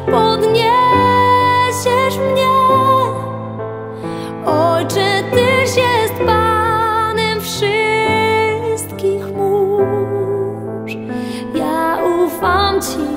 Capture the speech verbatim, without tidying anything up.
podniesiesz mnie. Ojcze, Tyś jest Panem wszystkich mórz. Ja ufam Ci.